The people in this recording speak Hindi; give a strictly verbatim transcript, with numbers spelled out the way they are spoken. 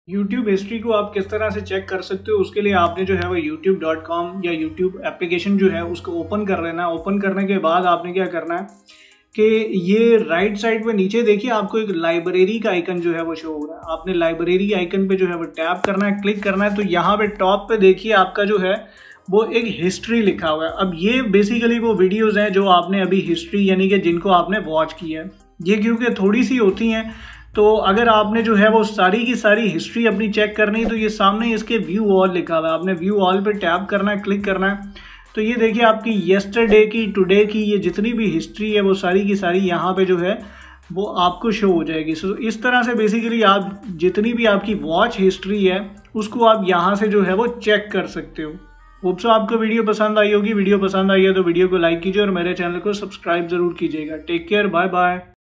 यूट्यूब हिस्ट्री को आप किस तरह से चेक कर सकते हो, उसके लिए आपने जो है वो यूट्यूब डॉट कॉम या यूट्यूब एप्लीकेशन जो है उसको ओपन कर लेना है। ओपन करने के बाद आपने क्या करना है कि ये राइट साइड पे नीचे देखिए आपको एक लाइब्रेरी का आइकन जो है वो शो हो रहा है। आपने लाइब्रेरी आइकन पे जो है वो टैप करना है, क्लिक करना है। तो यहाँ पे टॉप पे देखिए आपका जो है वो एक हिस्ट्री लिखा हुआ है। अब ये बेसिकली वो वीडियोस हैं जो आपने अभी हिस्ट्री यानी कि जिनको आपने वॉच किया है। ये क्योंकि थोड़ी सी होती हैं, तो अगर आपने जो है वो सारी की सारी हिस्ट्री अपनी चेक करनी है तो ये सामने इसके व्यू ऑल लिखा हुआ है। आपने व्यू ऑल पे टैप करना है, क्लिक करना है। तो ये देखिए आपकी येस्टरडे की, टुडे की, ये जितनी भी हिस्ट्री है वो सारी की सारी यहाँ पे जो है वो आपको शो हो जाएगी। सो इस तरह से बेसिकली आप जितनी भी आपकी वॉच हिस्ट्री है उसको आप यहाँ से जो है वो चेक कर सकते हो। होप सो आपको वीडियो पसंद आई होगी। वीडियो पसंद आई है तो वीडियो को लाइक कीजिए और मेरे चैनल को सब्सक्राइब जरूर कीजिएगा। Take care, bye bye.